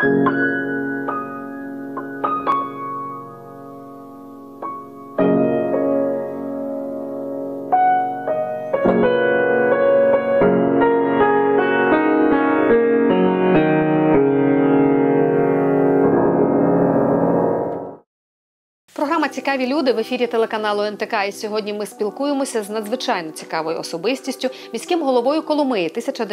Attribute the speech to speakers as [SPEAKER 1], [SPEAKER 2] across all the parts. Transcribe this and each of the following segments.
[SPEAKER 1] Програма «Цікаві люди» в ефірі телеканалу НТК. І сьогодні ми спілкуємося з надзвичайно цікавою особистістю, міським головою Коломиї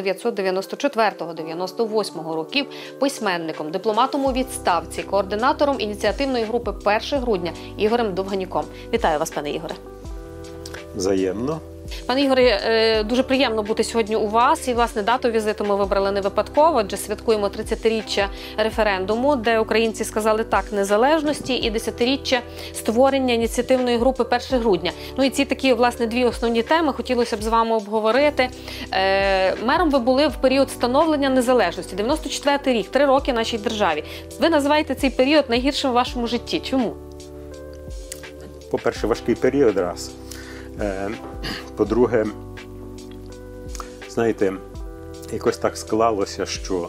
[SPEAKER 1] 1994-98 років, письменником, дипломатом у відставці, координатором ініціативної групи «1 грудня» Ігорем Довганюком. Вітаю вас, пане Ігоре.
[SPEAKER 2] Взаємно.
[SPEAKER 1] Пане Ігоре, дуже приємно бути сьогодні у вас. І, власне, дату візиту ми вибрали не випадково, адже святкуємо 30-річчя референдуму, де українці сказали «так» незалежності, і 10-річчя створення ініціативної групи «1 грудня». Ну і ці такі, власне, дві основні теми хотілося б з вами обговорити. Мером ви були в період становлення незалежності, 94-й рік, 3 роки нашій державі. Ви називаєте цей період найгіршим в вашому житті. Чому?
[SPEAKER 2] По-перше, важкий період раз. По-друге, знаєте, якось так склалося, що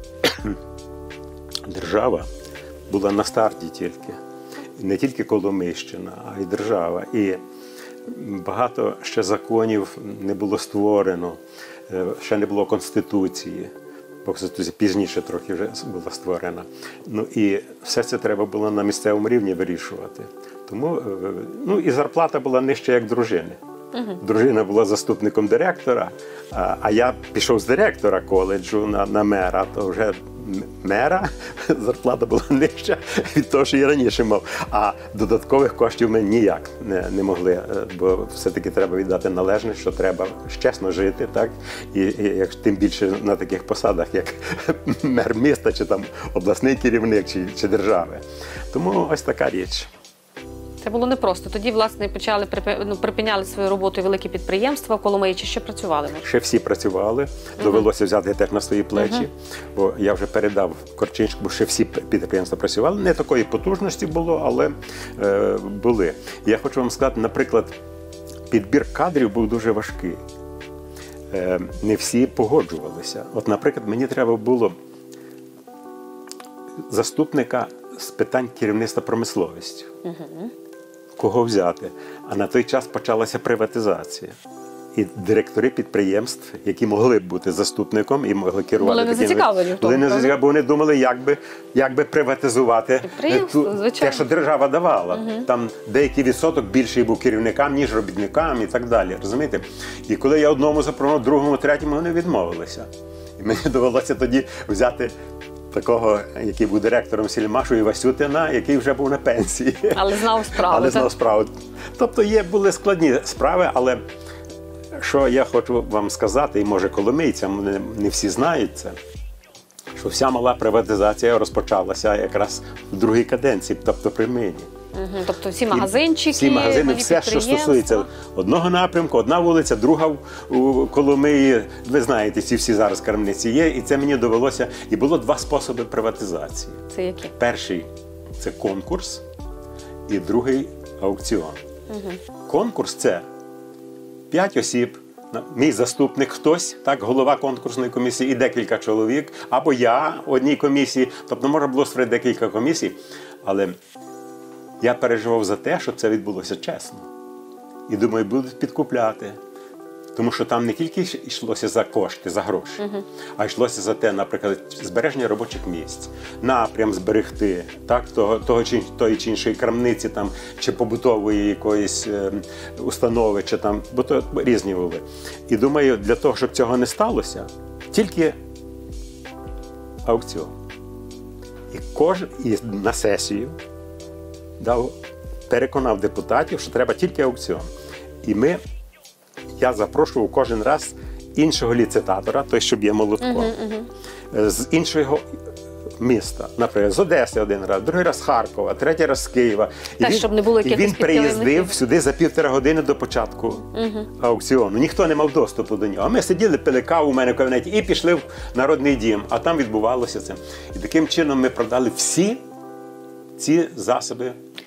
[SPEAKER 2] держава була на старті тільки. Не тільки Коломийщина, а й держава. І багато ще законів не було створено, ще не було Конституції. Бо Конституція пізніше трохи вже була створена. Ну і все це треба було на місцевому рівні вирішувати. Тому, ну і зарплата була нижча, як дружини. Дружина була заступником директора, а я пішов з директора коледжу на мера, то вже мера зарплата була нижча від того, що я раніше мав. А додаткових коштів ми ніяк не могли, бо все-таки треба віддати належне, що треба чесно жити, так? І тим більше на таких посадах, як мер міста, чи там обласний керівник, чи держави. Тому ось така річ.
[SPEAKER 1] Це було непросто. Тоді, власне, припиняли свою роботу великі підприємства в Коломиї, чи ще працювали?
[SPEAKER 2] Ще всі працювали. Довелося взяти теж на свої плечі, бо я вже передав Корчинську, бо ще всі підприємства працювали. Не такої потужності було, але були. Я хочу вам сказати, наприклад, підбір кадрів був дуже важкий. Не всі погоджувалися. От, наприклад, мені треба було заступника з питань керівництва промисловістю. Кого взяти? А на той час почалася приватизація. І директори підприємств, які могли б бути заступником і могли керувати...
[SPEAKER 1] Були не зацікавлені в тому.
[SPEAKER 2] Були не зацікавлені, бо вони думали, як би приватизувати те, що держава давала. Там деякий відсоток більший був керівникам, ніж робітникам і так далі. Розумієте? І коли я одному запропонував, другому, третьому, вони відмовилися. І мені довелося тоді взяти такого, який був директором Сільмашу, і Васютина, який вже був на пенсії.
[SPEAKER 1] Але знав справу.
[SPEAKER 2] Тобто були складні справи, але що я хочу вам сказати, і може коломийцям, не всі знають це, що вся мала приватизація розпочалася якраз в другій каденції, тобто при мені.
[SPEAKER 1] Тобто всі магазинчики,
[SPEAKER 2] всі магазини, все, що стосується одного напрямку, одна вулиця, друга у Коломиї. Ви знаєте, ці всі зараз крамниці є, і це мені довелося. І було 2 способи приватизації.
[SPEAKER 1] Це які?
[SPEAKER 2] Перший – це конкурс, і другий – аукціон. Конкурс – це 5 осіб, мій заступник хтось, так, голова конкурсної комісії і декілька чоловік, або я в одній комісії. Тобто можна було створити декілька комісій, але я переживав за те, щоб це відбулося чесно. І думаю, будуть підкупляти. Тому що там не тільки йшлося за кошти, за гроші, а йшлося за те, наприклад, збереження робочих місць, напрям зберегти, так, тої чи іншої крамниці, там, чи побутової якоїсь установи, чи там, бо то різні були. І думаю, для того, щоб цього не сталося, тільки аукціон. І на сесію переконав депутатів, що треба тільки аукціон. І я запрошував кожен раз іншого ліцитатора, той, що б'є молотком, з іншого міста. Наприклад, з Одеси один раз, другий раз з Харкова, третій раз з Києва. І він приїздив сюди за 1,5 години до початку аукціону. Ніхто не мав доступу до нього. А ми сиділи, пили каву у мене в кабінеті і пішли в Народний дім. А там відбувалося це. І таким чином ми продали всі ці засоби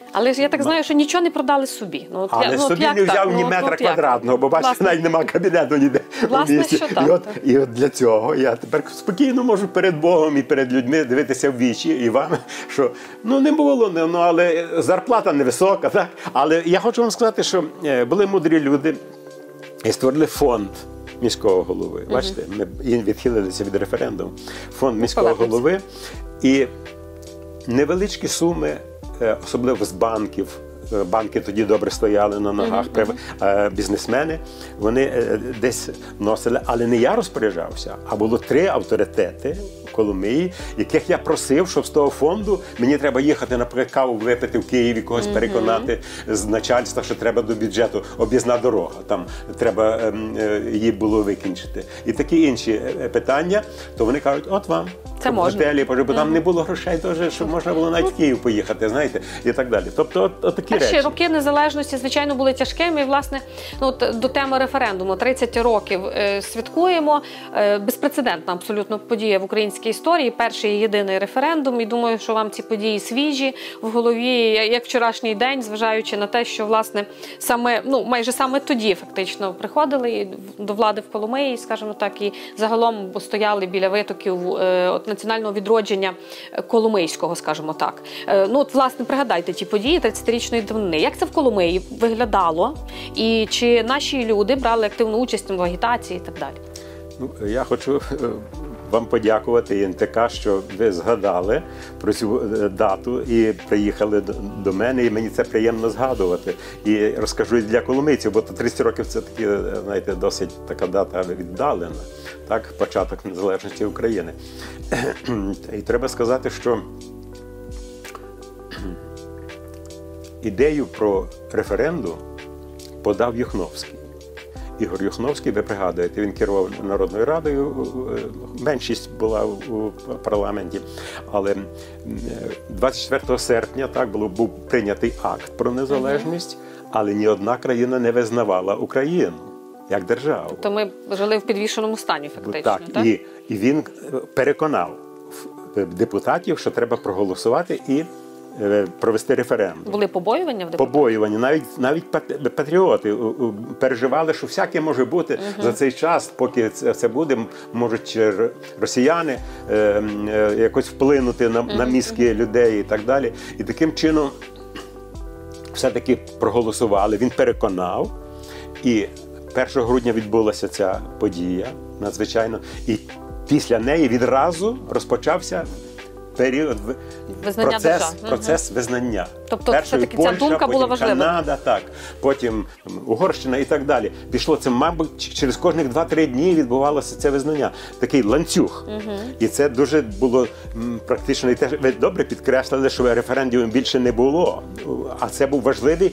[SPEAKER 1] Але ж я так знаю, що нічого не продали собі. Ну, от
[SPEAKER 2] Але
[SPEAKER 1] ну,
[SPEAKER 2] собі
[SPEAKER 1] як
[SPEAKER 2] не
[SPEAKER 1] так?
[SPEAKER 2] взяв ні
[SPEAKER 1] Ну,
[SPEAKER 2] метра
[SPEAKER 1] от як?
[SPEAKER 2] квадратного, бо бачите,
[SPEAKER 1] Власне.
[SPEAKER 2] навіть нема кабінету ніде в
[SPEAKER 1] Власне,
[SPEAKER 2] місті.
[SPEAKER 1] що так,
[SPEAKER 2] І от для цього я тепер спокійно можу перед Богом і перед людьми дивитися в вічі і вам, що не було, але зарплата невисока, так? Але я хочу вам сказати, що були мудрі люди і створили фонд міського голови. Бачите, ми відхилилися від референдуму. Фонд міського голови і невеличкі суми, особливо з банків. Банки тоді добре стояли на ногах, бізнесмени, вони десь носили, але не я розпоряджався, а було 3 авторитети в Коломиї, яких я просив, щоб з того фонду мені треба їхати, наприклад, каву випити в Києві, когось переконати з начальства, що треба до бюджету об'їзна дорога, там треба її було викінчити. І такі інші питання, то вони кажуть, от вам.
[SPEAKER 1] Це можна.
[SPEAKER 2] Готелі, бо там не було грошей, теж, щоб можна було навіть в Київ поїхати, знаєте, і так далі. Тобто, от такі речі.
[SPEAKER 1] Перші роки незалежності, звичайно, були тяжкими. І, власне, до теми референдуму 30 років святкуємо. Безпрецедентна абсолютно подія в українській історії. Перший і єдиний референдум. І думаю, що вам ці події свіжі в голові, як вчорашній день, зважаючи на те, що, власне, майже саме тоді фактично приходили до влади в Коломиї, скажімо так, і загалом стояли біля витоків національного відродження Коломийського, скажімо так. Власне, пригадайте ті події 30-річної давнини. Як це в Коломиї виглядало? І чи наші люди брали активну участь в агітації і так далі?
[SPEAKER 2] Я хочу вам подякувати НТК, що ви згадали про цю дату і приїхали до мене, і мені це приємно згадувати. І розкажу для коломийців, бо 30 років це таки, знаєте, досить така дата віддалена, так, початок незалежності України. І треба сказати, що ідею про референдум подав Юхновський. Ігор Юхновський, ви пригадуєте, він керував Народною Радою, меншість була у парламенті, але 24 серпня був прийнятий акт про незалежність, але ні одна країна не визнавала Україну як державу.
[SPEAKER 1] Тобто ми жили в підвішеному стані фактично, так?
[SPEAKER 2] І він переконав депутатів, що треба проголосувати і провести референдум.
[SPEAKER 1] Були побоювання в депутатів?
[SPEAKER 2] Побоювання. Навіть патріоти переживали, що всяке може бути за цей час, поки це буде, можуть росіяни якось вплинути на мізки людей і так далі. І таким чином все-таки проголосували. Він переконав, і 1 грудня відбулася ця подія надзвичайно. І після неї відразу розпочався період процес визнання.
[SPEAKER 1] Тобто все-таки ця думка була важлива.
[SPEAKER 2] Канада, так, потім Угорщина і так далі. Пішло це, мабуть, через кожних 2-3 дні відбувалося це визнання. Такий ланцюг. І це дуже було практично, і теж ви добре підкреслили, що референдумів більше не було. А це був важливий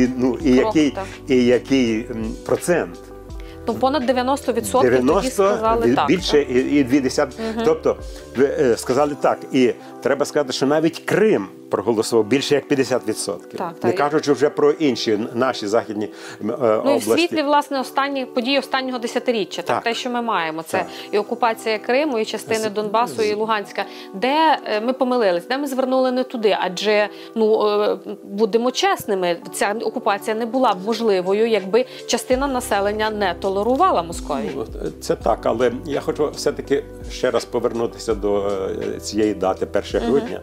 [SPEAKER 2] і який процент.
[SPEAKER 1] Понад 90% тоді сказали так.
[SPEAKER 2] Більше і 20. Тобто, сказали так. І треба сказати, що навіть Крим проголосував більше як 50%. Не кажучи вже про інші наші західні області.
[SPEAKER 1] І в світлі, власне, події останнього десятиріччя. Те, що ми маємо. Це і окупація Криму, і частини Донбасу, і Луганська. Де ми помилились, де ми звернули не туди. Адже, будемо чесними, ця окупація не була б можливою, якби частина населення не толерувала Московію.
[SPEAKER 2] Це так, але я хочу все-таки ще раз повернутися до цієї дати 1 грудня.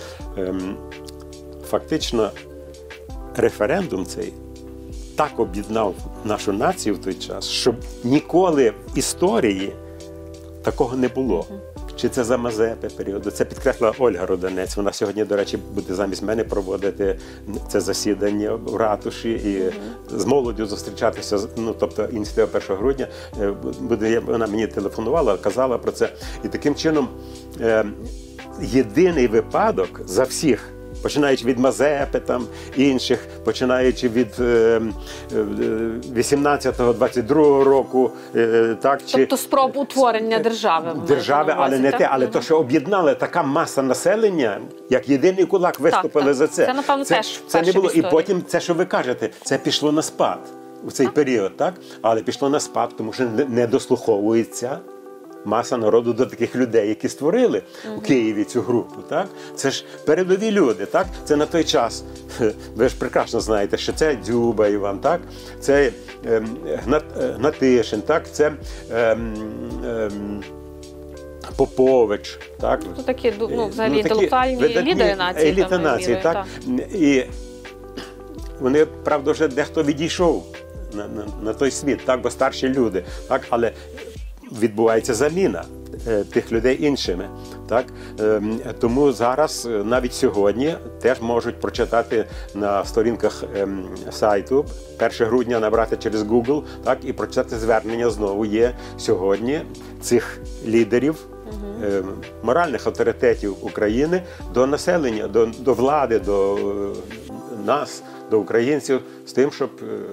[SPEAKER 2] Фактично, референдум цей так об'єднав нашу націю в той час, що ніколи в історії такого не було. Чи це за Мазепи періоду? Це підкреслила Ольга Роденець. Вона сьогодні, до речі, буде замість мене проводити це засідання в ратуші і з молоддю зустрічатися. Тобто ініціатива 1 грудня. Вона мені телефонувала, казала про це. І таким чином єдиний випадок за всіх, починаючи від Мазепи, інших, починаючи від 18-22 року.
[SPEAKER 1] Тобто спроб утворення держави.
[SPEAKER 2] Держави, але не те, але то, що об'єднали така маса населення, як єдиний кулак виступили за це.
[SPEAKER 1] Це, напевно, теж
[SPEAKER 2] це не було. І потім, це, що ви кажете, це пішло на спад у цей період, так? Але пішло на спад, тому що не дослуховується маса народу до таких людей, які створили у Києві цю групу. Так? Це ж передові люди. Так? Це на той час, ви ж прекрасно знаєте, що це Дзюба Іван, так? Це Гнатишин, так? Це Попович. Так?
[SPEAKER 1] Це такі, взагалі, інтелектуальні лідери нації.
[SPEAKER 2] Еліта нації, так? І вони, правда, вже дехто відійшов на той світ, так, бо старші люди, так, але відбувається заміна тих людей іншими. Так? Тому зараз, навіть сьогодні, теж можуть прочитати на сторінках сайту 1 грудня набрати через Google, так, і прочитати звернення знову є сьогодні цих лідерів, моральних авторитетів України до населення, до влади, до нас, до українців, з тим, щоб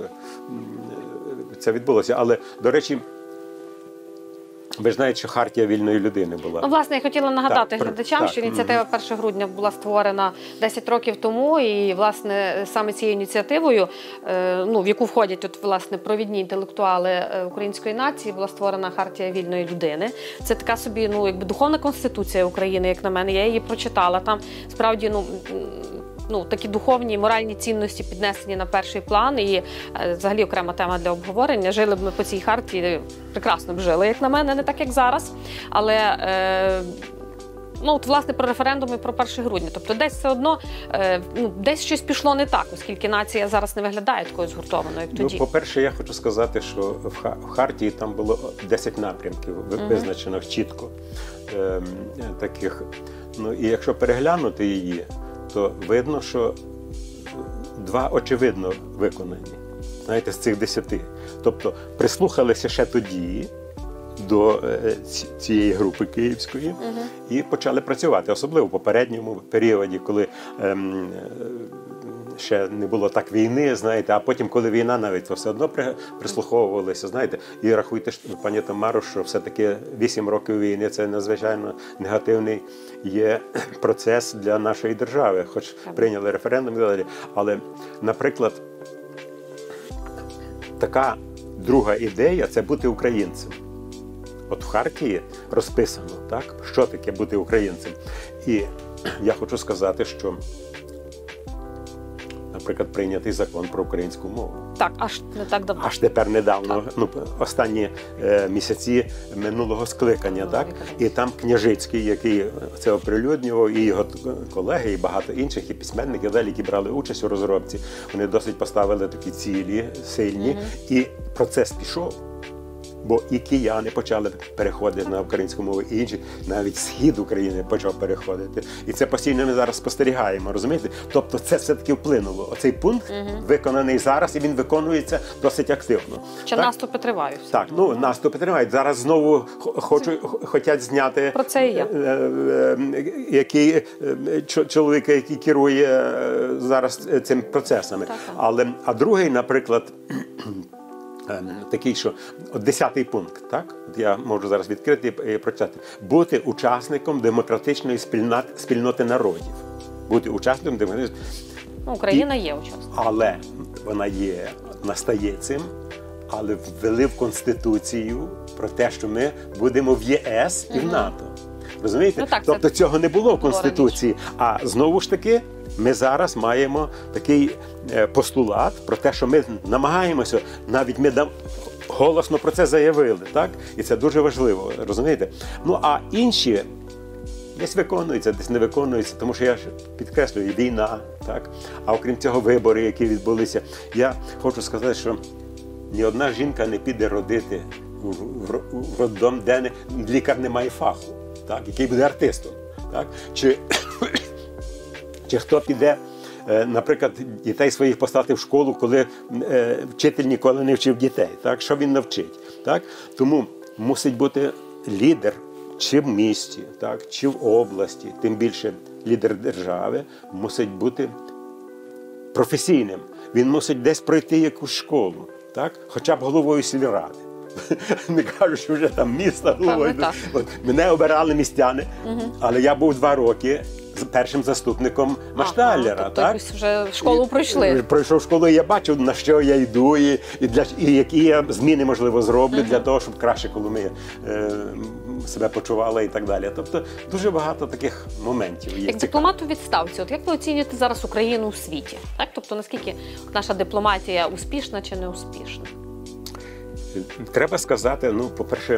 [SPEAKER 2] це відбулося. Але, до речі, ви ж знаєте, що Хартія вільної людини була.
[SPEAKER 1] Власне, я хотіла нагадати глядачам, що ініціатива 1 грудня була створена 10 років тому, і, власне, саме цією ініціативою, в яку входять, власне, провідні інтелектуали української нації, була створена Хартія вільної людини. Це така собі, якби духовна конституція України, як на мене. Я її прочитала. Там, справді, такі духовні і моральні цінності піднесені на перший план, і взагалі окрема тема для обговорення. Жили б ми по цій хартії, прекрасно б жили, як на мене, не так, як зараз. Але, власне, про референдум і про 1 грудня. Тобто десь все одно, десь щось пішло не так, оскільки нація зараз не виглядає такою згуртованою, як тоді.
[SPEAKER 2] По-перше, я хочу сказати, що в хартії там було 10 напрямків, визначених чітко таких. І якщо переглянути її, то видно, що 2 очевидно виконані, знаєте, з цих 10. Тобто прислухалися ще тоді до цієї групи київської і почали працювати, особливо в попередньому періоді, коли ще не було так війни, знаєте, а потім, коли війна, навіть то все одно прислуховувалися, знаєте. І рахуйте, пані Тамаро, що все-таки 8 років війни – це надзвичайно негативний є процес для нашої держави, хоч прийняли референдум і далі. Але, наприклад, така друга ідея – це бути українцем. От в Хартії розписано, так, що таке бути українцем. І я хочу сказати, що, наприклад, прийнятий закон про українську мову.
[SPEAKER 1] Так, аж не так давно.
[SPEAKER 2] Аж тепер недавно, останні місяці минулого скликання, так? І там Княжицький, який це оприлюднював, і його колеги, і багато інших, і письменники, які брали участь у розробці, вони досить поставили такі цілі, сильні, і процес пішов. Бо і кияни почали переходити на українську мову, і інші, навіть схід України почав переходити. І це постійно ми зараз спостерігаємо, розумієте? Ну це все-таки вплинуло. Оцей пункт виконаний зараз, і він виконується досить активно.
[SPEAKER 1] Чи наступи тривають?
[SPEAKER 2] Так, наступи тривають. Зараз знову хочуть зняти
[SPEAKER 1] про це і є.
[SPEAKER 2] Чоловіка, який керує зараз цим процесами. А другий, наприклад, такий, що 10-й пункт, так? Я можу зараз відкрити і прочитати. Бути учасником демократичної спільноти народів. Бути учасником демократичної...
[SPEAKER 1] Україна є учасником.
[SPEAKER 2] Але вона стає цим, але ввели в Конституцію про те, що ми будемо в ЄС і в НАТО. Розумієте? Тобто цього не було в Конституції. А знову ж таки, ми зараз маємо такий постулат про те, що ми намагаємося, навіть ми голосно про це заявили, так? І це дуже важливо, розумієте? А інші десь виконуються, десь не виконуються, тому що я ж підкреслюю, війна, так? А окрім цього, вибори, які відбулися. Я хочу сказати, що ні одна жінка не піде родити в роддом, де лікар не має фаху, так? Який буде артистом, так? Чи хто піде, наприклад, дітей своїх поставити в школу, коли вчитель ніколи не вчив дітей, так? Що він навчить, так? Тому мусить бути лідер чи в місті, так? Чи в області, тим більше лідер держави, мусить бути професійним. Він мусить десь пройти якусь школу, так? Хоча б головою сільради. Не кажу, що вже там міста головою. Мене обирали містяни, але я був 2 роки першим заступником Машталлера.
[SPEAKER 1] Тобто вже школу пройшли.
[SPEAKER 2] Пройшов школу, і я бачив, на що я йду, і які я зміни, можливо, зроблю для того, щоб краще Коломия себе почувала і так далі. Тобто дуже багато таких моментів є.
[SPEAKER 1] Як дипломат у відставці, от як ви оцінюєте зараз Україну у світі? Так? Тобто наскільки наша дипломатія успішна чи не успішна?
[SPEAKER 2] Треба сказати, ну, по-перше,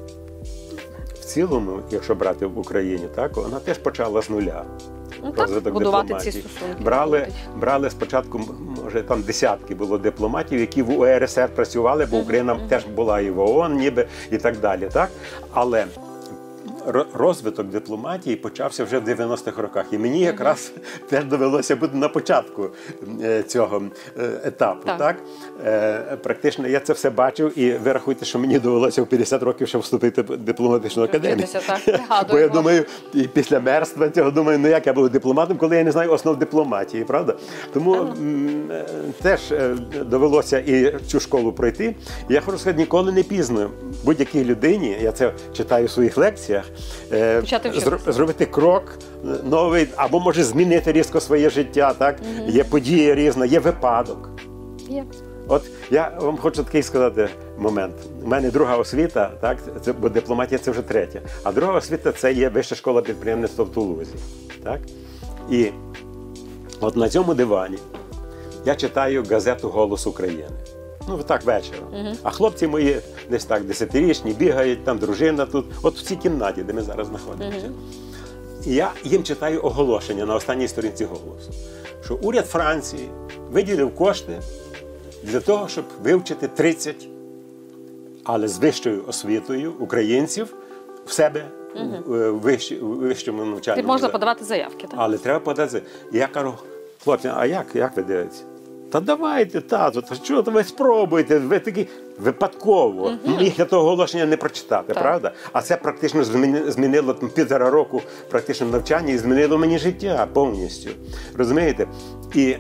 [SPEAKER 2] в цілому, якщо брати в Україні, так, вона теж почала з нуля.
[SPEAKER 1] Ну, так, будувати ці стосунки.
[SPEAKER 2] Брали спочатку, може, там десятки було дипломатів, які в УРСР працювали, бо Україна теж була і в ООН, ніби, і так далі. Так? Але розвиток дипломатії почався вже в 90-х роках. І мені якраз теж довелося бути на початку цього етапу. Так? Практично я це все бачив, і ви рахуйте, що мені довелося в 50 років ще вступити в дипломатичну академію. Бо я думаю, і після мерства цього думаю, ну як я буду дипломатом, коли я не знаю основ дипломатії, правда? Тому теж довелося і цю школу пройти. І я хочу сказати, ніколи не пізно будь-якій людині, я це читаю в своїх лекціях, зробити крок новий, або може змінити різко своє життя, так? Є подія різна, є випадок.
[SPEAKER 1] Є.
[SPEAKER 2] От я вам хочу такий сказати момент. У мене друга освіта, так, бо дипломатія це вже третя, а друга освіта це є Вища школа підприємництва в Тулузі. Так? І от на цьому дивані я читаю газету «Голос України». Ну, так вечором. А хлопці мої десь так 10-річні, бігають, там дружина тут, от в цій кімнаті, де ми зараз знаходимося. І я їм читаю оголошення на останній сторінці «Голосу», що уряд Франції виділив кошти для того, щоб вивчити 30, але з вищою освітою українців в себе в вищому навчанні.
[SPEAKER 1] Можна подавати заявки, так?
[SPEAKER 2] Але треба подати. І я кажу, хлопці, а як ви дивитеся? Та давайте, тату, та що ви спробуйте, ви такі випадково. Їх я того оголошення не прочитати, правда? А це практично змінило там, 1,5 року практично навчання і змінило мені життя повністю. Розумієте? І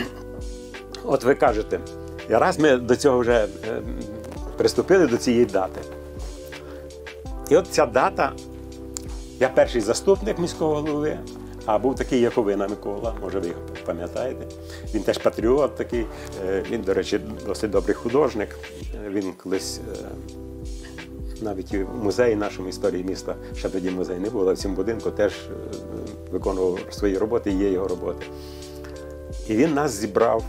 [SPEAKER 2] от ви кажете, і раз ми до цього вже приступили до цієї дати. І от ця дата, я перший заступник міського голови, а був такий Яковина Микола, може ви його пам'ятаєте. Він теж патріот такий, він, до речі, досить добрий художник. Він колись навіть і в музеї нашому історії міста, ще тоді музей не було, в цьому будинку теж виконував свої роботи, і є його роботи. І він нас зібрав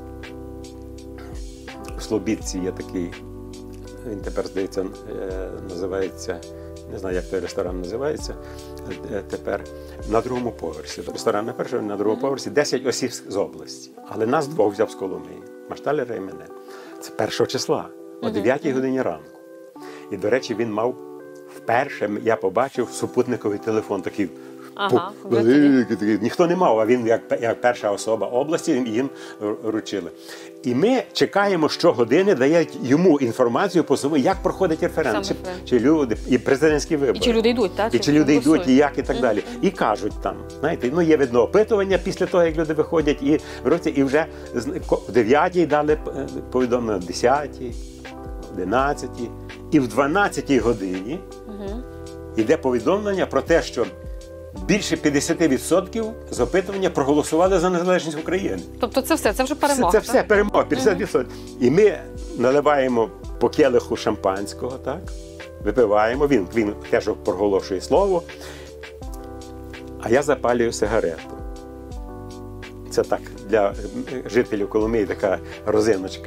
[SPEAKER 2] в Слобідці, є такий, він тепер, здається, називається, не знаю, як той ресторан називається тепер, на другому поверсі. Ресторан на першому, на другому поверсі, 10 осіб з області. Але нас двох взяв з Коломиї, Машталера і мене. Це 1 числа, о 9 годині ранку. І, до речі, він мав вперше, я побачив, супутниковий телефон такий, великий, ніхто не мав, а він як перша особа області, їм вручили. І ми чекаємо, щогодини дають йому інформацію по собі, як проходить референдум, чи люди, і президентські вибори.
[SPEAKER 1] І чи люди йдуть, так?
[SPEAKER 2] І чи люди йдуть, і як, і так далі. І кажуть там, знаєте, ну є видно опитування після того, як люди виходять, і вже в 9-й дали повідомлення, в 10-й, в 11-й, і в 12-й годині йде повідомлення про те, що більше 50% з опитування проголосували за незалежність України.
[SPEAKER 1] Тобто це все, це вже перемога?
[SPEAKER 2] Це все перемога, 50%. І ми наливаємо по келиху шампанського, так? Випиваємо, він теж проголошує слово, а я запалюю сигарету. Це так, для жителів Коломиї така розиночка.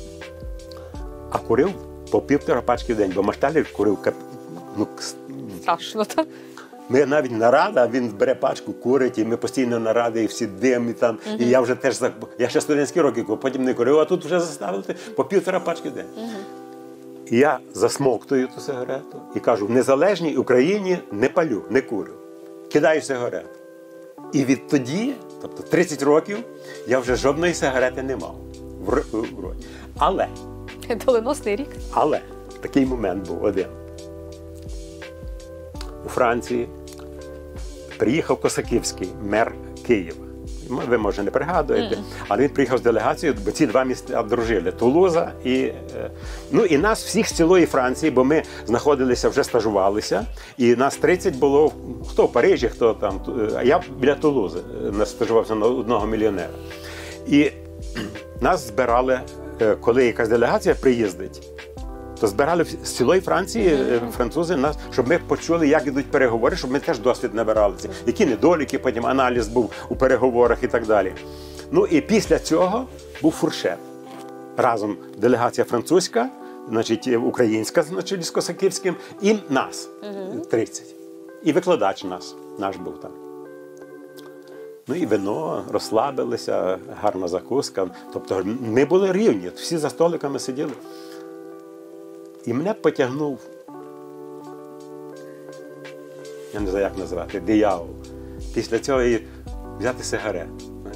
[SPEAKER 2] А курив по 1,5 пачки в день, бо Машталер курив, ну,
[SPEAKER 1] страшно, так?
[SPEAKER 2] Ми навіть нарада, він бере пачку, курить, і ми постійно наради, і всі дим, і там. І я вже теж, я ще студентські роки, потім не курив, а тут вже заставили по 1,5 пачки в день. І я засмоктую ту сигарету і кажу, в незалежній Україні не палю, не курю. Кидаю сигарету. І відтоді, тобто 30 років, я вже жодної сигарети не мав в роті. Але,
[SPEAKER 1] доленосний рік.
[SPEAKER 2] Але, такий момент був один. У Франції приїхав Косаківський, мер Києва. Ви, може, не пригадуєте, але він приїхав з делегацією, бо ці два міста дружили – Тулуза і... Ну, і нас всіх з цілої Франції, бо ми знаходилися, вже стажувалися, і нас 30 було, хто в Парижі, хто там, а я біля Тулузи стажувався на одного мільйонера. І нас збирали, коли якась делегація приїздить, То збирали з цілої Франції французи нас, щоб ми почули, як ідуть переговори, щоб ми теж досвід набиралися. Які недоліки, потім аналіз був у переговорах і так далі. Ну і після цього був фуршет. Разом делегація французька, значить, українська, значить, з Косаківським, і нас, 30. І викладач наш був там. Ну і вино, розслабилися, гарна закуска. Тобто ми були рівні, всі за столиками сиділи. І мене потягнув, я не знаю, як назвати, диявол. Після цього і взяти сигарет.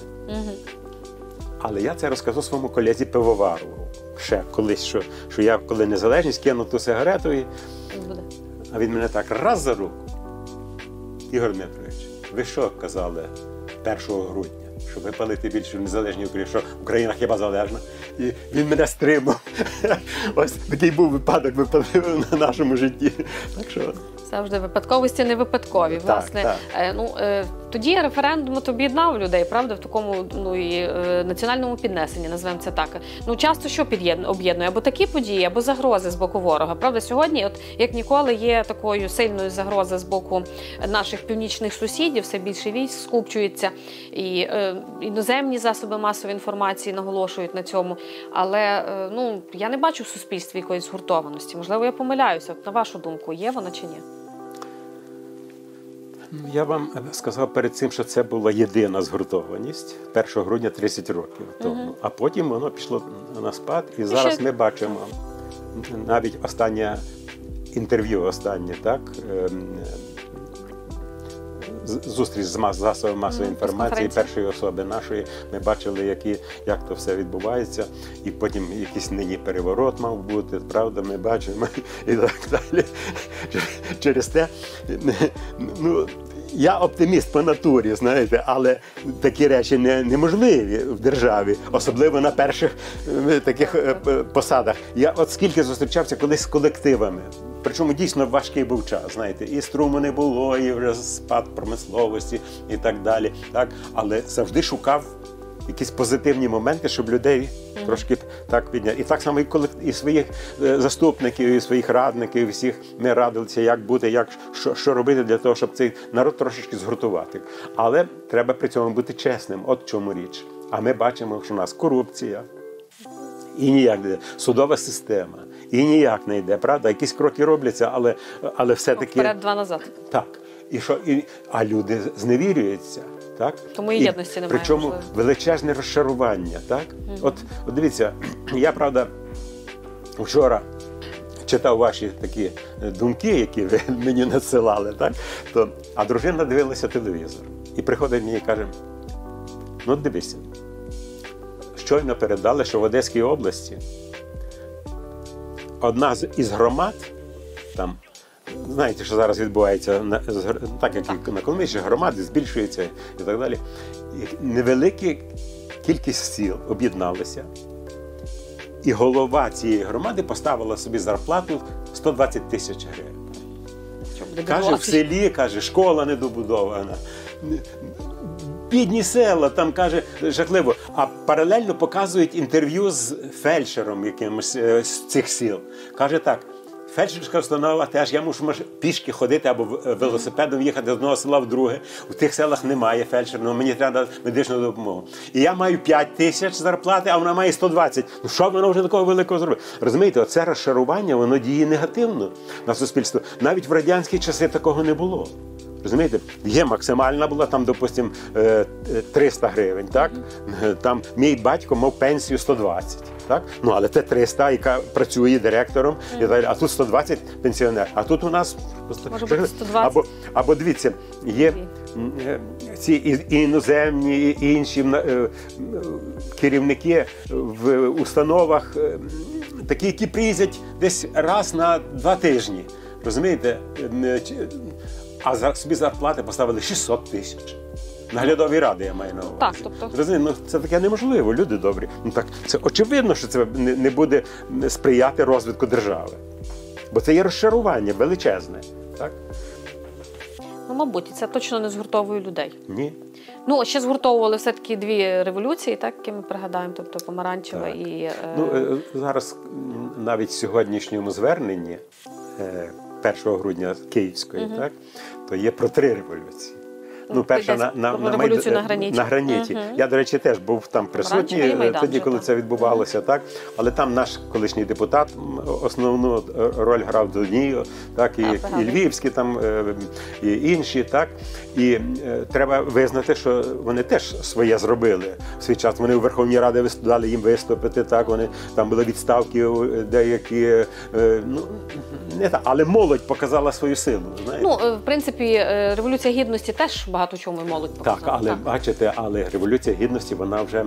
[SPEAKER 2] Але я це розказав своєму колезі пивовару. Ще колись, що я, коли незалежність, кинув ту сигарету, а він мене так раз за руку. Ігор Дмитрович, ви що казали 1 грудня? Щоб випалити більше в незалежній Україні, що Україна хіба залежна. І він мене стримав. Ось такий був випадок на нашому житті. Так що...
[SPEAKER 1] Завжди випадковості не випадкові. Власне, тоді референдум об'єднав людей, правда, в такому і національному піднесенні, назвемо це так. Часто що об'єднує? Або такі події, або загрози з боку ворога. Правда, сьогодні, як ніколи, є такою сильною загроза з боку наших північних сусідів, все більше військ скупчується, і іноземні засоби масової інформації наголошують на цьому. Але я не бачу в суспільстві якоїсь згуртованості. Можливо, я помиляюся. На вашу думку, є вона чи ні?
[SPEAKER 2] Я вам сказав перед цим, що це була єдина згуртованість 1 грудня 30 років тому. А потім воно пішло на спад, і зараз ми бачимо навіть останнє інтерв'ю, так, зустріч з засобами масової інформації першої особи нашої. Ми бачили, як то все відбувається, і потім якийсь нині переворот мав бути, правда, ми бачимо і так далі. Через те, я оптиміст по натурі, знаєте, але такі речі неможливі в державі, особливо на перших таких посадах. Я от скільки зустрічався колись з колективами. Причому дійсно важкий був час, знаєте, і струму не було, і вже спад промисловості і так далі. Так? Але завжди шукав якісь позитивні моменти, щоб людей трошки так підняти. І так само і своїх заступників, і своїх радників, і всіх ми радилися, як бути, що робити для того, щоб цей народ трошечки згуртувати. Але треба при цьому бути чесним, от в чому річ. А ми бачимо, що у нас корупція, і ніяк не йде, судова система, і ніяк не йде, правда? Якісь кроки робляться, але все-таки...
[SPEAKER 1] Вперед, два назад.
[SPEAKER 2] Так. А люди зневірюються. Так?
[SPEAKER 1] Тому і єдності немає.
[SPEAKER 2] Причому величезне розчарування. Так? От дивіться, я, правда, вчора читав ваші такі думки, які ви мені надсилали, так? А дружина дивилася телевізор. І приходить мені і каже, дивися, щойно передали, що в Одеській області одна із громад, там, знаєте, що зараз відбувається, так як і на Коломийщині, громади збільшуються і так далі. Невелика кількість сіл об'єдналися, і голова цієї громади поставила собі зарплату 120 тисяч гривень. Каже, в селі, каже, школа недобудована, бідні села, там, каже, жахливо. А паралельно показують інтерв'ю з фельдшером якимось з цих сіл. Каже так, фельдшерська установа теж, я мушу пішки ходити або велосипедом їхати з одного села в друге. У тих селах немає фельдшера, мені треба медичну допомогу. І я маю 5 тисяч зарплати, а вона має 120. Що вона вже такого великого зробить? Розумієте, оце розчарування, воно діє негативно на суспільство. Навіть в радянські часи такого не було. Розумієте, є максимальна була, там, допустимо, 300 гривень, так? Там мій батько мав пенсію 120, так? Але це 300, яка працює директором, а тут 120 пенсіонер. А тут у нас...
[SPEAKER 1] Може бути 120.
[SPEAKER 2] Або дивіться, є ці і іноземні, і інші керівники в установах, такі, які приїздять десь раз на 2 тижні. Розумієте? А собі зарплати поставили 600 тисяч. Наглядові ради, я маю на увазі.
[SPEAKER 1] Так, тобто...
[SPEAKER 2] Розумієте, це таке неможливо, люди добрі. Так, це очевидно, що це не буде сприяти розвитку держави. Бо це є розчарування величезне. Так?
[SPEAKER 1] Мабуть, це точно не згуртовує людей.
[SPEAKER 2] Ні.
[SPEAKER 1] Ну, ще згуртовували все-таки дві революції, так, які ми пригадаємо, тобто помаранчева
[SPEAKER 2] Так.
[SPEAKER 1] і...
[SPEAKER 2] Зараз навіть в сьогоднішньому зверненні 1 грудня Київської, так, то є про 3 революції. Ну, перша
[SPEAKER 1] революцію на граніті.
[SPEAKER 2] На граніті. Я, до речі, теж був там присутній тоді, коли це відбувалося, так. Але там наш колишній депутат основну роль грав до ній, так, і Львівські, там, і інші, так. І треба визнати, що вони теж своє зробили в свій час. Вони у Верховній Раді дали їм виступити, так, вони, там були відставки деякі, ну, не так, але молодь показала свою силу, знаєте.
[SPEAKER 1] Ну, в принципі, Революція Гідності теж багато чому молодь показала.
[SPEAKER 2] Так, але бачите, але Революція Гідності, вона вже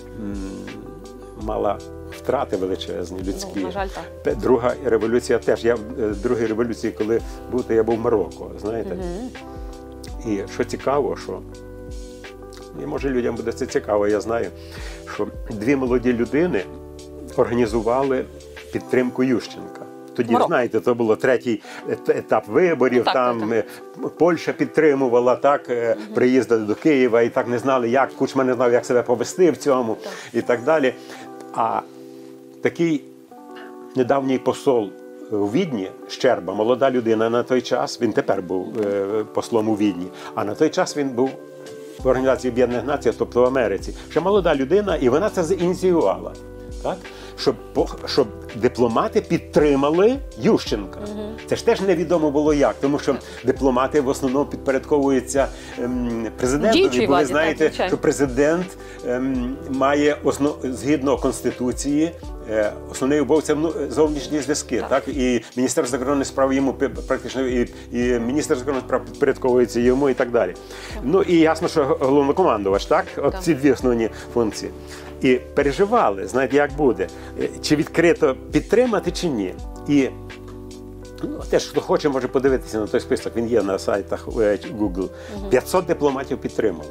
[SPEAKER 2] мала втрати величезні, людські.
[SPEAKER 1] Ну, на жаль, так.
[SPEAKER 2] Друга революція теж. Я в другій революції, коли був, то я був в Марокко, знаєте. І що цікаво, що, і може людям буде це цікаво, я знаю, що 2 молоді людини організували підтримку Ющенка. Тоді, знаєте, то було 3-й етап виборів,
[SPEAKER 1] так,
[SPEAKER 2] там Польща підтримувала, так, приїздили до Києва і так не знали, як, Кучма не знав, як себе повести в цьому і так далі. А такий недавній посол у Відні, Щерба, молода людина на той час, він тепер був послом у Відні, а на той час він був в Організації Об'єднаних Націй, тобто в Америці. Ще молода людина, і вона це зініціювала. Так? Щоб дипломати підтримали Ющенка. Це ж теж невідомо було як, тому що дипломати в основному підпорядковуються президентові. Бо ви знаєте, що президент має згідно Конституції основний обов'язок зовнішні зв'язки. Так? І Міністерство закордонних справ йому практично, і Міністр закордонних справ підпорядковується йому і так далі. Ну і ясно, що головнокомандувач, так? От ці 2 основні функції. І переживали, знаєте, як буде, чи відкрито підтримати, чи ні. І теж, хто хоче, може подивитися на той список, він є на сайтах Google. 500 дипломатів підтримали.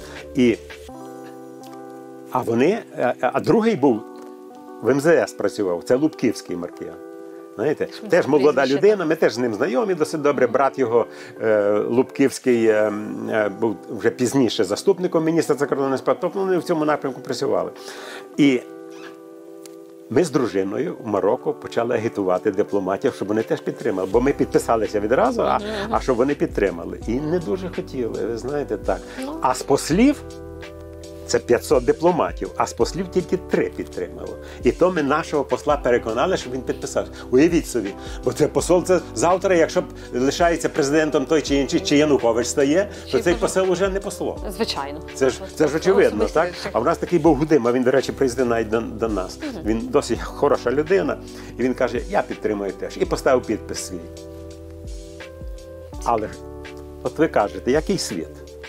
[SPEAKER 2] А другий був, в МЗС працював, це Лубківський Маркіян. Знаєте, теж молода людина, ми теж з ним знайомі досить добре. Брат його Лубківський був вже пізніше заступником міністра закордонних справ, тобто вони в цьому напрямку працювали. І ми з дружиною в Марокко почали агітувати дипломатів, щоб вони теж підтримали. Бо ми підписалися відразу, а щоб вони підтримали. І не дуже хотіли, ви знаєте, так. А з послів, це 500 дипломатів, а з послів тільки 3 підтримало. І то ми нашого посла переконали, щоб він підписав. Уявіть собі, бо це посол, це завтра, якщо лишається президентом той чи інший, чи Янукович стає, то цей посол вже не послом.
[SPEAKER 1] Звичайно.
[SPEAKER 2] Це ж очевидно, так? А в нас такий був Гудима, він, до речі, приїздив навіть до нас. Він досить хороша людина, і він каже, я підтримую теж. І поставив підпис свій. Але, от ви кажете, який світ?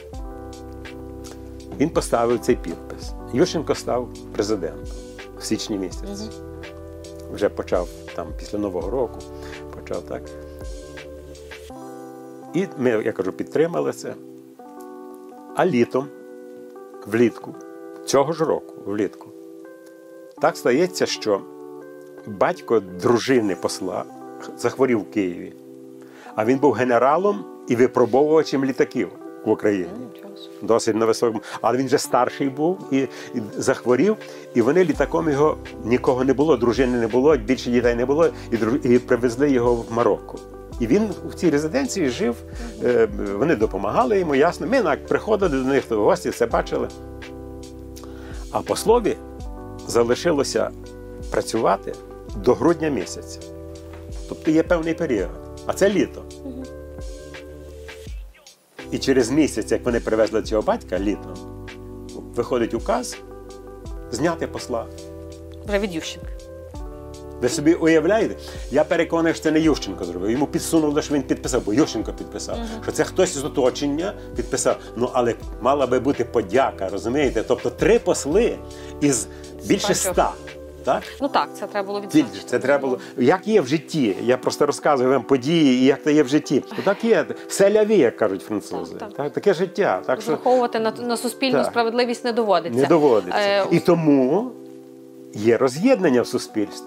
[SPEAKER 2] Він поставив цей підпис. Ющенко став президентом в січні місяці. Вже почав там після Нового року, почав так. І ми, я кажу, підтримали це. А літом, влітку, цього ж року, влітку, так стається, що батько дружини посла захворів в Києві, а він був генералом і випробовувачем літаків в Україні. Досить на високому. Але він вже старший був і захворів, і вони літаком його, нікого не було, дружини не було, більше дітей не було, і привезли його в Марокко. І він в цій резиденції жив, вони допомагали йому, ясно. Ми приходили до них в гості, все бачили. А послові залишилося працювати до грудня місяця. Тобто є певний період. А це літо. І через місяць, як вони привезли цього батька літом, виходить указ зняти посла.
[SPEAKER 1] Вже від Ющенка.
[SPEAKER 2] Ви собі уявляєте? Я переконаний, що це не Ющенко зробив. Йому підсунули, що він підписав, бо Ющенко підписав. Що це хтось з оточення підписав. Ну, але мала би бути подяка, розумієте? Тобто 3 посли із більше 100. Так?
[SPEAKER 1] Ну так, це треба було відзначити.
[SPEAKER 2] Це треба було. Як є в житті, я просто розказую вам події, і як це є в житті. Так є, все ляві, як кажуть французи. Так, таке життя. Так,
[SPEAKER 1] розраховувати на суспільну справедливість не доводиться.
[SPEAKER 2] Не доводиться. І тому є роз'єднання в суспільстві.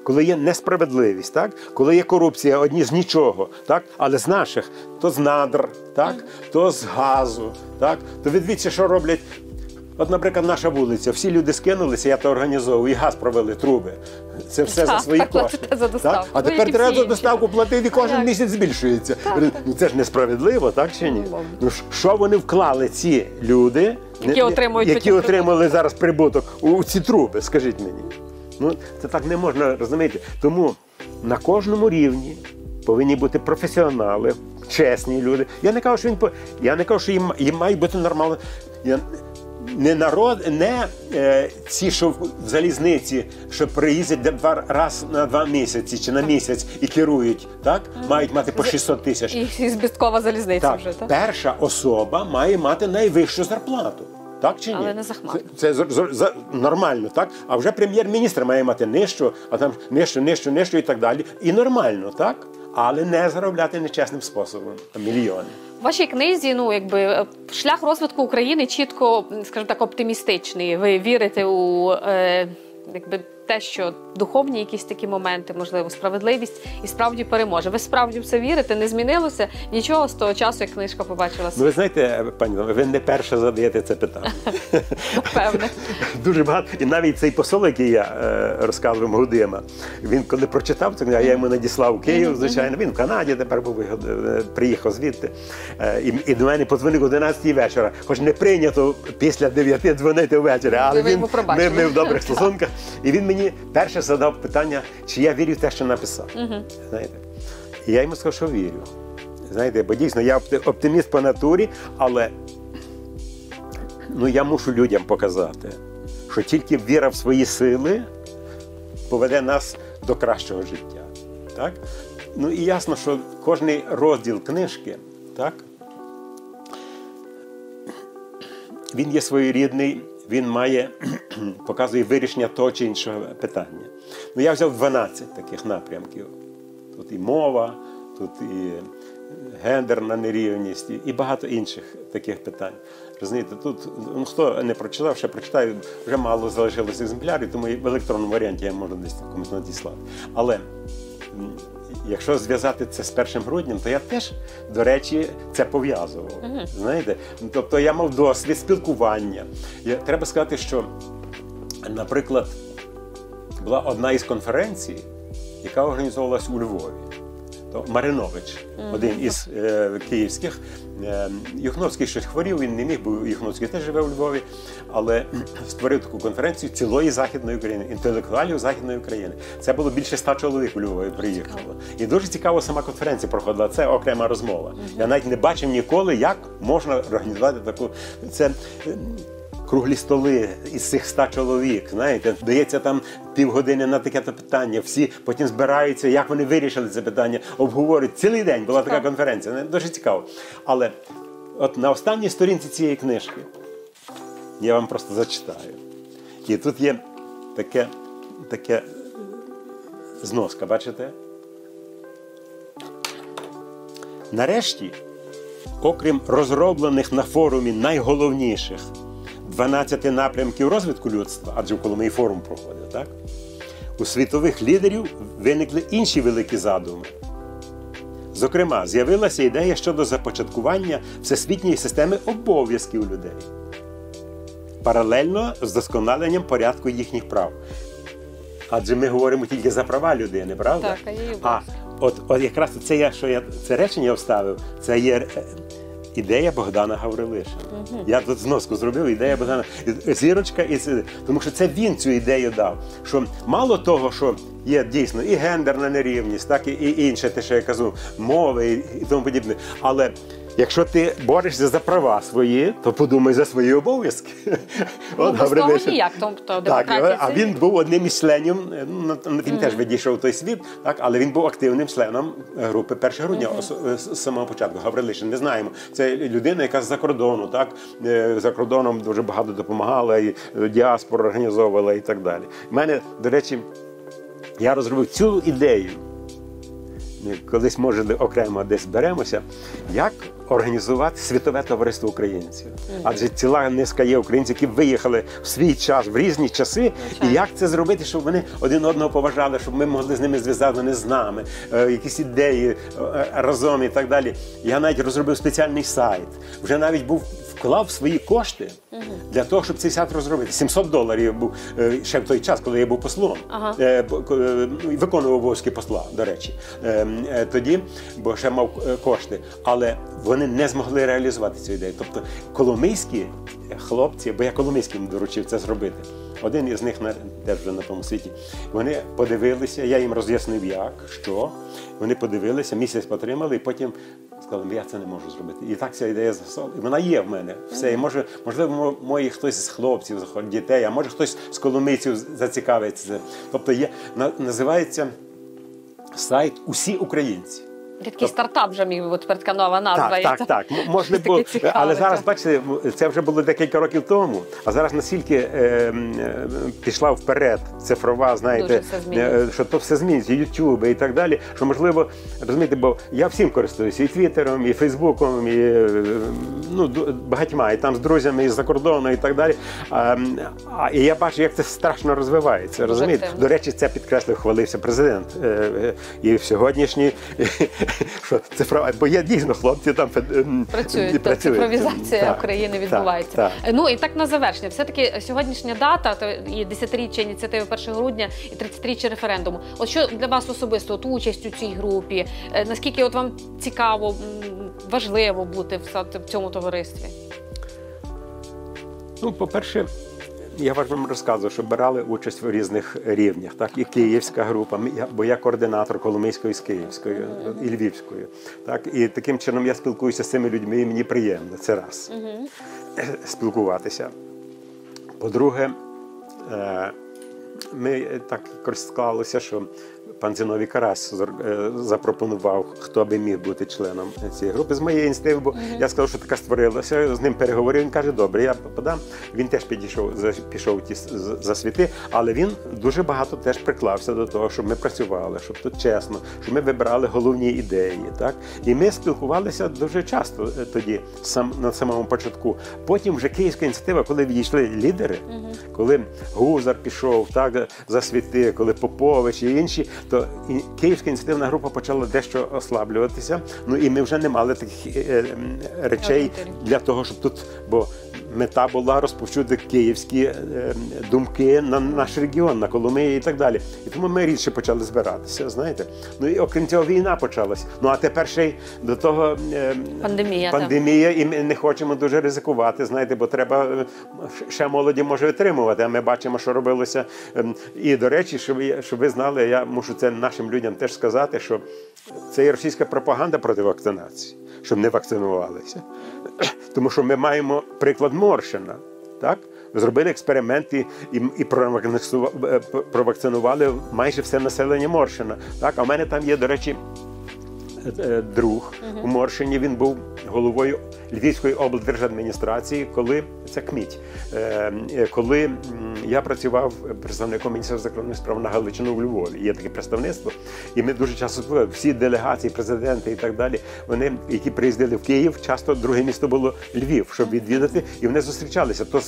[SPEAKER 2] коли є несправедливість, так? Коли є корупція, одні з нічого, так? Але з наших, то з надр, так? То з газу, так? То відвідьте, що роблять. От, наприклад, наша вулиця, всі люди скинулися, я то організовую, і газ провели, труби. Це все за свої кошти.
[SPEAKER 1] За доставку.
[SPEAKER 2] А тепер треба за доставку платити, і кожен місяць збільшується. Ну це ж несправедливо, так чи ні? Ну що вони вклали, ці люди, які отримали зараз прибуток у ці труби, скажіть мені. Ну, це так не можна розуміти. Тому на кожному рівні повинні бути професіонали, чесні люди. Я не кажу, що їм має бути нормально. Не народ, не ці, що в залізниці, що приїздять раз на 2 місяці чи на місяць і керують, так? Мають мати по 600 тисяч.
[SPEAKER 1] І збіткова залізниця
[SPEAKER 2] так.
[SPEAKER 1] вже, так?
[SPEAKER 2] Перша особа має мати найвищу зарплату. Так чи ні?
[SPEAKER 1] Але не захмарно.
[SPEAKER 2] Це нормально, так? А вже прем'єр-міністр має мати нижчу, а там нижчу і так далі. І нормально, так? Але не заробляти нечесним способом мільйони.
[SPEAKER 1] В вашій книзі, шлях розвитку України чітко, скажімо так, оптимістичний. Ви вірите у те, що духовні якісь такі моменти, можливо, справедливість і справді переможе. Ви справді в це вірите? Не змінилося нічого з того часу, як книжка побачила світ?
[SPEAKER 2] Ви знаєте, пані, ви не перше задаєте це питання.
[SPEAKER 1] Напевне.
[SPEAKER 2] Дуже багато. І навіть цей посол, який я розказував Гудима, він коли прочитав це, я йому надіслав у Київ, звичайно, він в Канаді тепер був, приїхав звідти. І до мене подзвонив о 11-й вечора, хоч не прийнято після 9 дзвонити ввечері, але ми в добрих стосунках. І він мені перше задав питання, чи я вірю в те, що написав. Знаєте? І я йому сказав, що вірю. Знаєте, бо дійсно я оптиміст по натурі, але я мушу людям показати, що тільки віра в свої сили поведе нас до кращого життя. Так? Ну і ясно, що кожний розділ книжки, так, він є своєрідний, він показує вирішення того чи іншого питання. Ну, я взяв 12 таких напрямків. Тут і мова, тут і гендерна нерівність, і багато інших таких питань. Розумієте, тут, хто не прочитав, ще прочитаю, вже мало залишилося екземплярів, тому і в електронному варіанті я можу десь комусь надіслати. Але якщо зв'язати це з 1 грудням, то я теж, до речі, це пов'язував. Знаєте? Тобто я мав досвід спілкування. Треба сказати, що, наприклад, була одна із конференцій, яка організовувалась у Львові. То Маринович, один із київських, Юхновський щось хворів, він не міг, бо Юхновський теж живе у Львові, але створив таку конференцію цілої Західної України, інтелектуалів Західної України. Це було більше 100 чоловік у Львові приїхало. І дуже цікаво сама конференція проходила, це окрема розмова. Я навіть не бачив ніколи, як можна організувати таку... Це круглі столи із цих 100 чоловік, знаєте, дається там півгодини на таке питання, всі потім збираються, як вони вирішили це питання, обговорюють. Цілий день була така конференція, дуже цікаво. Але от на останній сторінці цієї книжки, я вам просто зачитаю, і тут є таке зноска, бачите? Нарешті, окрім розроблених на форумі найголовніших 12 напрямків розвитку людства, адже в Коломиї форум проходив, так? У світових лідерів виникли інші великі задуми. Зокрема, з'явилася ідея щодо започаткування всесвітньої системи обов'язків людей, паралельно з вдосконаленням порядку їхніх прав. Адже ми говоримо тільки за права людини, правда?
[SPEAKER 1] Так,
[SPEAKER 2] а от якраз це речення я вставив, це є ідея Богдана Гаврилишина. Я тут зноску зробив, ідея Богдана. Зірочка, тому що це він цю ідею дав. Що мало того, що є дійсно і гендерна нерівність, так і інше, те, що я казав, мови і тому подібне. Але якщо ти борешся за права свої, то подумай за свої обов'язки.
[SPEAKER 1] От Гаврилишин. Ніяк, тобто демократія.
[SPEAKER 2] А він був одним із членів, він теж відійшов в той світ, так, але він був активним членом групи 1 грудня з самого початку. Гаврилишин, не знаємо. Це людина, яка з-за кордону, так, за кордоном дуже багато допомагала, і діаспору організовувала і так далі. У мене, до речі, я розробив цю ідею колись, може, окремо десь беремося, як організувати світове товариство українців. Адже ціла низка є українців, які виїхали в свій час, в різні часи. І як це зробити, щоб вони один одного поважали, щоб ми могли з ними зв'язати, вони з нами, якісь ідеї разом і так далі. Я навіть розробив спеціальний сайт. Вже навіть вклав свої кошти для того, щоб цей сайт розробити. $700 був ще в той час, коли я був послом. Виконував обов'язки посла, до речі. Тоді, бо ще мав кошти. Але вони не змогли реалізувати цю ідею. Тобто коломийські хлопці, бо я коломийським доручив це зробити, один із них теж вже на тому світі, вони подивилися, я їм роз'яснив як, що, вони подивилися, місяць потримали і потім сказали, я це не можу зробити. І так ця ідея засала. Вона є в мене. Все. І можливо, хтось з хлопців, з дітей, а може хтось з коломийців зацікавиться. Тобто називається сайт «Усі українці».
[SPEAKER 1] Такий стартап вже міг бути, тепер така нова назва.
[SPEAKER 2] Так. Можна було, але зараз, бачите, це вже було декілька років тому, а зараз настільки пішла вперед цифрова, знаєте, що то все змінюється, YouTube і так далі, що можливо, розумієте, бо я всім користуюся, і Твіттером, і Фейсбуком, і багатьма, і там з друзями, і з-за кордону, і так далі. І я бачу, як це страшно розвивається, розумієте? До речі, це підкреслив, хвалився президент. І в сьогоднішній що цифрова, бо є дійсно хлопці там
[SPEAKER 1] працюють. Цифровізація України відбувається. Ну і так на завершення. Все-таки сьогоднішня дата, і 10-річчя ініціативи 1 грудня, і 30-річчя референдуму. От що для вас особисто, участь у цій групі, наскільки вам цікаво, важливо бути в цьому товаристві?
[SPEAKER 2] Ну, по-перше, я вам розказував, що брали участь в різних рівнях, так, і київська група, бо я координатор Коломийської з Київської і Львівської. Так, і таким чином я спілкуюся з цими людьми, і мені приємно, це раз, спілкуватися. По-друге, ми так склалося, що пан Зіновій Карась запропонував, хто би міг бути членом цієї групи. З моєї ініціативи, бо я сказав, що така створилася, з ним переговорив, він каже, добре, я подам. Він теж пішов ті засвіти, але він дуже багато теж приклався до того, щоб ми працювали, щоб тут чесно, щоб ми вибирали головні ідеї. Так? І ми спілкувалися дуже часто тоді, на самому початку. Потім вже київська ініціатива, коли відійшли лідери, коли Гузар пішов, так, засвіти, коли Попович і інші, то київська ініціативна група почала дещо ослаблюватися. Ну і ми вже не мали таких речей для того, щоб тут, бо мета була розповсюдити київські думки на наш регіон, на Коломию і так далі. І тому ми рідше почали збиратися, знаєте. Ну і окрім цього війна почалась. Ну а тепер ще й до того пандемія, і ми не хочемо дуже ризикувати, знаєте, бо треба, ще молоді може витримувати, а ми бачимо, що робилося. І, до речі, щоб ви знали, я мушу це нашим людям теж сказати, що це є російська пропаганда проти вакцинації, щоб не вакцинувалися. Тому що ми маємо приклад Моршина, так? Зробили експеримент і провакцинували майже все населення Моршина. Так? А в мене там є, до речі, друг у Моршині, він був головою Львівської облдержадміністрації, коли, це КМІТь, коли я працював представником Міністерства закордонних справ на Галичину в Львові. Є таке представництво, і ми дуже часто спілкувалися, всі делегації, президенти і так далі, вони, які приїздили в Київ, часто друге місто було Львів, щоб відвідати, і вони зустрічалися то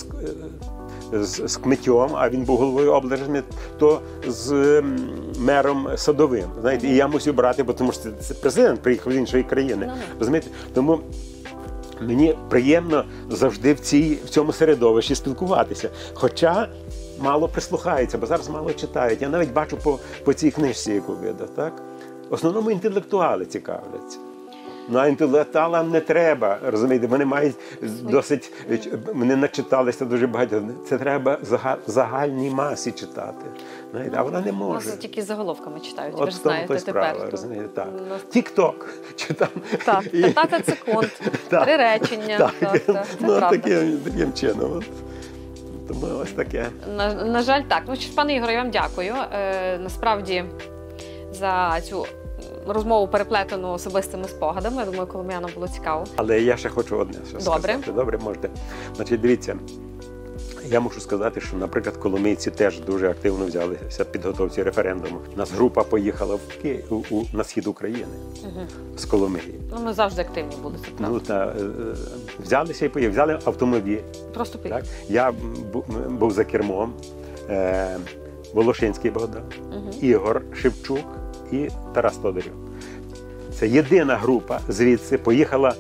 [SPEAKER 2] з КМІТьом, а він був головою облдержадміністрації, то з мером Садовим. Знаєте, і я мусив брати, бо тому що це президент приїхав з іншої країни. Розумієте? Тому мені приємно завжди в цьому середовищі спілкуватися. Хоча мало прислухаються, бо зараз мало читають. Я навіть бачу по цій книжці, яку видав, так? В основному інтелектуали цікавляться. Ну, а інтелектуалам не треба, розумієте, вони мають досить, вони начиталися дуже багато. Це треба загальній масі читати, знаєте, а вона не може.
[SPEAKER 1] Нас тільки заголовками читають,
[SPEAKER 2] ви
[SPEAKER 1] ж знаєте тепер.
[SPEAKER 2] Розумієте, так. Тік-ток, чи там.
[SPEAKER 1] Так, 15 секунд, 3 речення.
[SPEAKER 2] Ну, таким чином. Тому ось таке.
[SPEAKER 1] На жаль, так. Ну, пане Ігоре, я вам дякую. Насправді, за цю розмову переплетену особистими спогадами. Я думаю, коломиянам було цікаво.
[SPEAKER 2] Але я ще хочу одне сказати.
[SPEAKER 1] Добре.
[SPEAKER 2] Добре, можете. Значить, дивіться, Я мушу сказати, що, наприклад, коломийці теж дуже активно взялися в підготовці референдуму. У нас група поїхала на схід України з Коломиї.
[SPEAKER 1] Ну, ми завжди активні були, це правда.
[SPEAKER 2] Взялися і поїхали, взяли автомобіль.
[SPEAKER 1] Просто поїхали.
[SPEAKER 2] Я був за кермом, Волошинський Богдан, Ігор Шевчук і Тарас Тодорів. Це єдина група звідси поїхала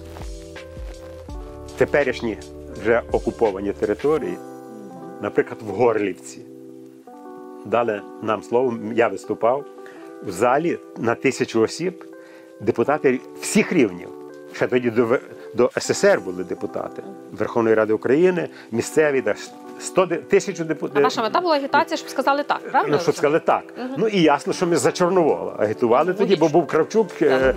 [SPEAKER 2] в теперішні вже окуповані території, наприклад, в Горлівці. Дали нам слово, я виступав в залі на 1000 осіб, депутати всіх рівнів. Ще тоді до СССР були депутати Верховної Ради України, місцеві, 1000 депутатів.
[SPEAKER 1] А ваша мета була агітація, щоб сказали так, правильно?
[SPEAKER 2] Ну, щоб сказали так. Ну і ясно, що ми за Чорновола агітували тоді, бо був Кравчук,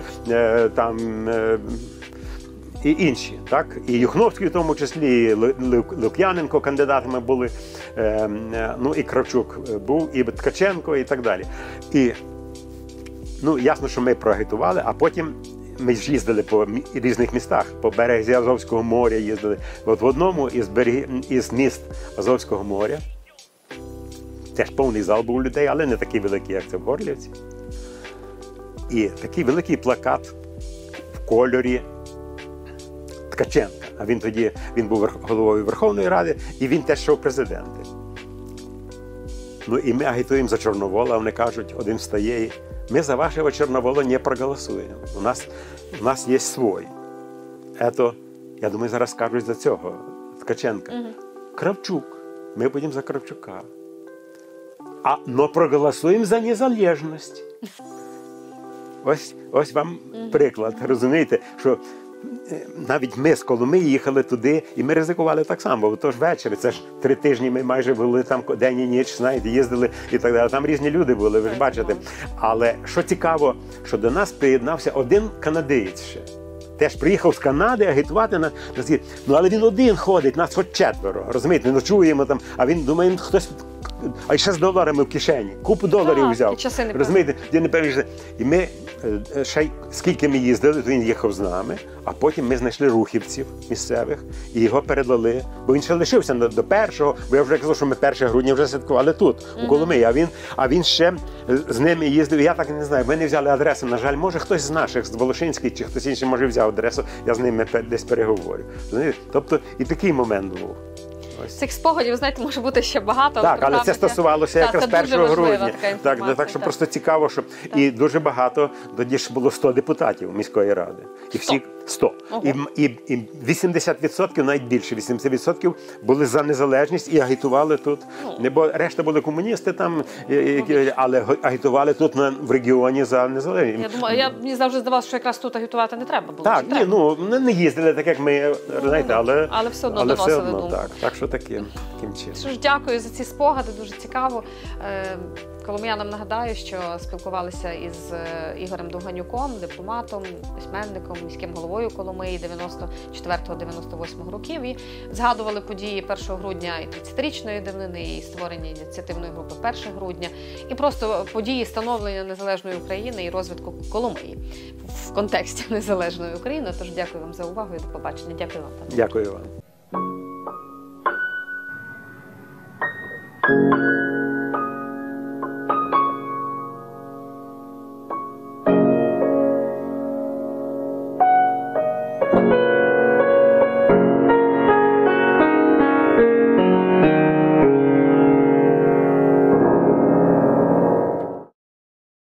[SPEAKER 2] і інші, так? І Юхновський в тому числі, і Лук'яненко кандидатами були, ну і Кравчук був, і Ткаченко, і так далі. І, ну, ясно, що ми проагітували, а потім ми ж їздили по різних містах, по березі Азовського моря їздили. От в одному із міст Азовського моря, теж повний зал був людей, але не такий великий, як це в Горлівці. І такий великий плакат в кольорі Ткаченка. А він тоді був головою Верховної Ради, і він теж йшов президенти. Ну і ми агітуємо за Чорновола, а вони кажуть, один встає і ми за вашего Чорновола не проголосуємо. У нас є свой. Ето, я думаю, зараз скажуть за цього Ткаченка. Кравчук. Ми будемо за Кравчука. Но проголосуємо за незалежність. Ось вам приклад, розумієте, що навіть ми з Коломиї їхали туди, і ми ризикували так само, бо то ж ввечері, це ж 3 тижні ми майже були там день і ніч, знаєте, їздили і так далі. Там різні люди були, ви ж бачите. Але що цікаво, що до нас приєднався один канадиєць ще. Теж приїхав з Канади агітувати на схід. Ну, але він один ходить, нас хоч 4, розумієте, ми ночуємо там, а він думає, хтось, а ще з доларами в кишені, купу доларів взяв. Розумієте, де не пережили. І ми, ще скільки ми їздили, то він їхав з нами, а потім ми знайшли рухівців місцевих і його передали, бо він ще лишився до 1-го, бо я вже казав, що ми 1 грудня вже святкували тут, у Коломиї, а він ще з ними їздив, я так не знаю, ми не взяли адресу, на жаль, може хтось з наших, з Волошинських, чи хтось інший, може взяв адресу, я з ними десь переговорю. Тобто і такий момент був.
[SPEAKER 1] Цих спогадів, знаєте, може бути ще багато.
[SPEAKER 2] Так, але це стосувалося якраз 1 грудня. Так що просто цікаво, що і дуже багато, тоді ж було 100 депутатів міської ради. І всі 100. І 80%, навіть більше, 80% були за незалежність і агітували тут. Бо решта були комуністи там, але агітували тут в регіоні за незалежність.
[SPEAKER 1] Мені завжди здавалося, що якраз тут агітувати не треба було.
[SPEAKER 2] Так, не їздили так, як ми, знаєте, але
[SPEAKER 1] все одно доносили думку.
[SPEAKER 2] Так що таким чином.
[SPEAKER 1] Що ж, дякую за ці спогади, дуже цікаво. Коломиянам нагадаю, що спілкувалися із Ігорем Довганюком, дипломатом, письменником, міським головою Коломиї 94-98 років і згадували події 1 грудня і 30-річної давнини, і створення ініціативної групи 1 грудня, і просто події становлення незалежної України і розвитку Коломиї в контексті незалежної України. Тож дякую вам за увагу і до побачення. Дякую вам.
[SPEAKER 2] Дякую вам.